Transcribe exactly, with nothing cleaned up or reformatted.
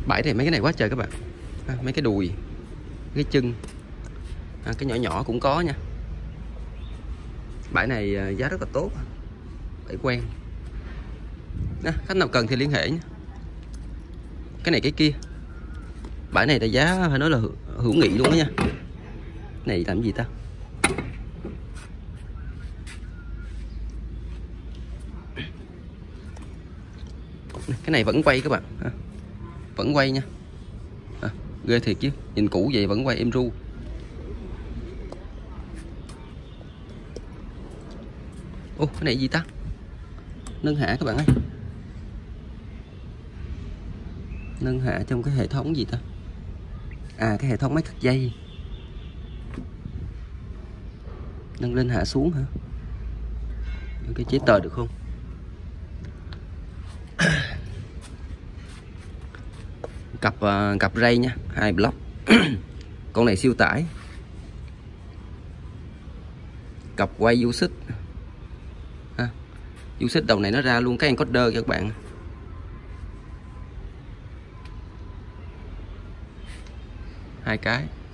Bãi này mấy cái này quá trời các bạn. À, mấy cái đùi, cái chân, à, cái nhỏ nhỏ cũng có nha. Bãi này à, giá rất là tốt, bãi quen. Nè, khách nào cần thì liên hệ nhé. Cái này cái kia. Bãi này là giá phải nói là hữu nghị luôn đó nha. Này làm gì ta? Cái này vẫn quay các bạn, à, vẫn quay nha. À, ghê thiệt chứ, nhìn cũ vậy vẫn quay êm ru. Ô, cái này gì ta? Nâng hạ các bạn ơi. Nâng hạ trong cái hệ thống gì ta? À, cái hệ thống máy cắt dây. Nâng lên hạ xuống hả? Cái chế tờ được không? Cặp uh, cặp ray nha, hai block. Con này siêu tải. Cặp quay du xích. Ha. Du xích đầu này nó ra luôn cái encoder cho các bạn. Hai cái.